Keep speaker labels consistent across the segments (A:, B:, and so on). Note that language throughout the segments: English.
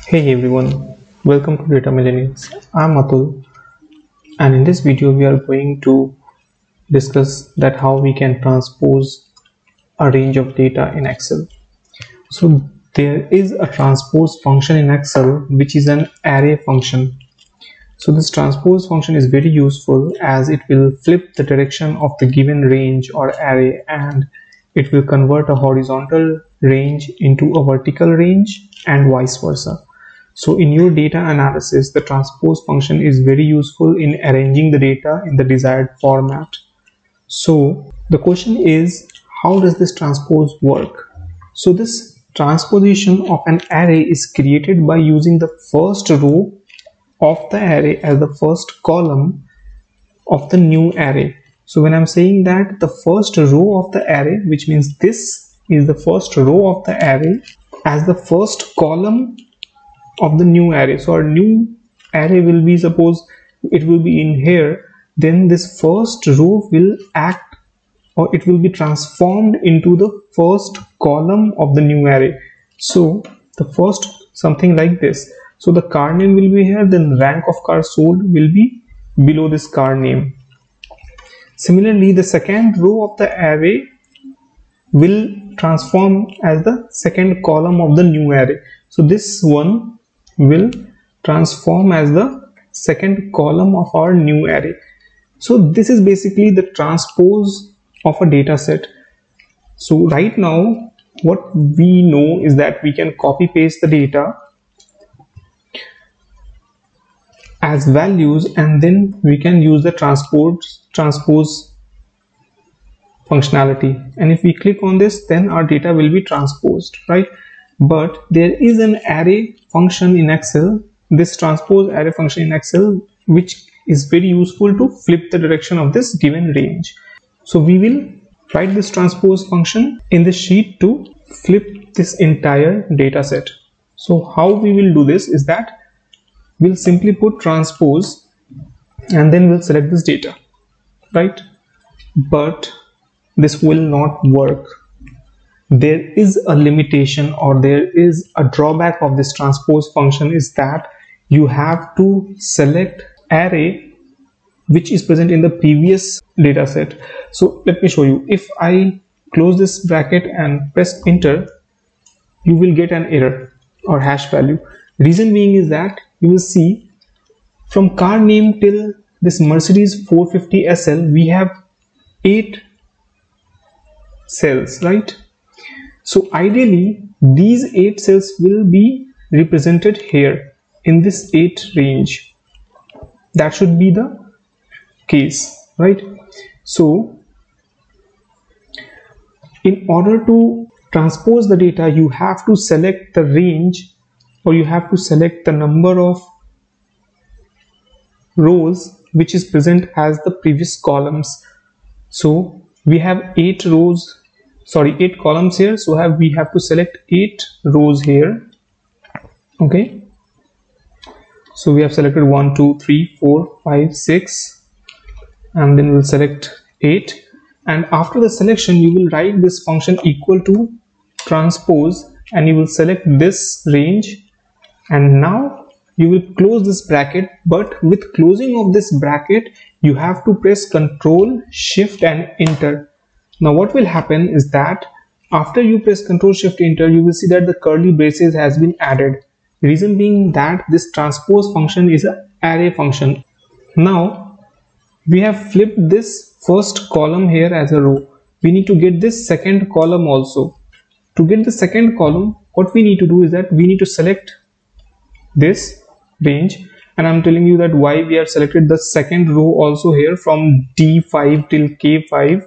A: Hey everyone, welcome to Data Millennials. I'm Atul, and in this video we are going to discuss that how we can transpose a range of data in Excel. So there is a transpose function in Excel which is an array function. So this transpose function is very useful as it will flip the direction of the given range or array, and it will convert a horizontal range into a vertical range and vice versa. So in your data analysis, the transpose function is very useful in arranging the data in the desired format. So the question is, how does this transpose work? So this transposition of an array is created by using the first row of the array as the first column of the new array. So when I'm saying that the first row of the array, which means this is the first row of the array as the first column of the new array. So our new array will be, suppose it will be in here, then this first row will act, or it will be transformed into the first column of the new array. So the first, something like this. So the car name will be here, then rank of car sold will be below this car name. Similarly, the second row of the array will transform as the second column of the new array. So this one will transform as the second column of our new array. So this is basically the transpose of a data set. So right now what we know is that we can copy paste the data as values, and then we can use the transpose functionality, and if we click on this, then our data will be transposed, right? But there is an array function in Excel, this transpose array function in Excel, which is very useful to flip the direction of this given range. So we will write this transpose function in the sheet to flip this entire data set. So how we will do this is that we'll simply put transpose and then we'll select this data, right? But this will not work. There is a limitation, or there is a drawback of this transpose function, is that you have to select array which is present in the previous data set. So let me show you. If I close this bracket and press enter, you will get an error or hash value. Reason being is that you will see from car name till this Mercedes 450 SL, we have 8 cells, right? So ideally these 8 cells will be represented here in this 8 range. That should be the case, right? So in order to transpose the data, you have to select the range, or you have to select the number of rows which is present as the previous columns. So we have 8 columns here, so we have to select 8 rows here. Okay, so we have selected 1 2 3 4 5 6, and then we'll select 8, and after the selection you will write this function equal to transpose, and you will select this range, and now you will close this bracket. But with closing of this bracket, you have to press Ctrl Shift and Enter. Now what will happen is that after you press Ctrl Shift Enter, you will see that the curly braces has been added. Reason being that this transpose function is an array function. Now we have flipped this first column here as a row. We need to get this second column also. To get the second column, what we need to do is that we need to select this range, and I'm telling you that why we have selected the second row also here from D5 till K5.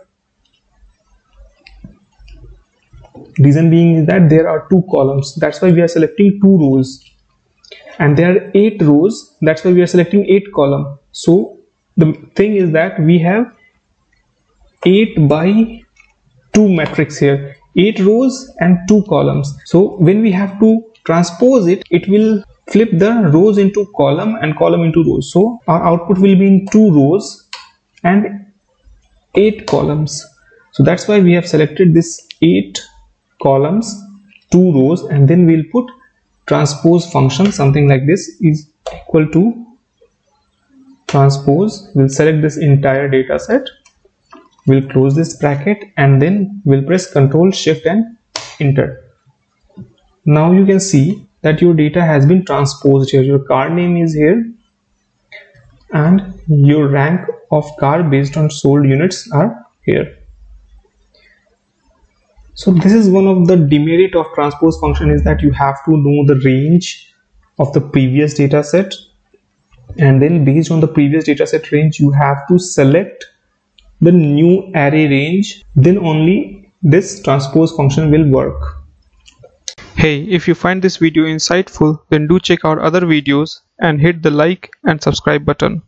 A: Reason being is that there are 2 columns, that's why we are selecting 2 rows, and there are 8 rows, that's why we are selecting 8 columns. So the thing is that we have 8 by 2 matrix here, 8 rows and 2 columns. So when we have to transpose it, it will flip the rows into column and column into rows. So our output will be in 2 rows and 8 columns. So that's why we have selected this 8 columns, 2 rows, and then we'll put transpose function, something like this, is equal to transpose. We'll select this entire data set, we'll close this bracket, and then we'll press Ctrl Shift and enter. Now you can see that your data has been transposed here. Your car name is here and your rank of car based on sold units are here. So this is one of the demerit of transpose function, is that you have to know the range of the previous data set, and then based on the previous data set range you have to select the new array range, then only this transpose function will work.
B: Hey, if you find this video insightful, then do check out other videos and hit the like and subscribe button.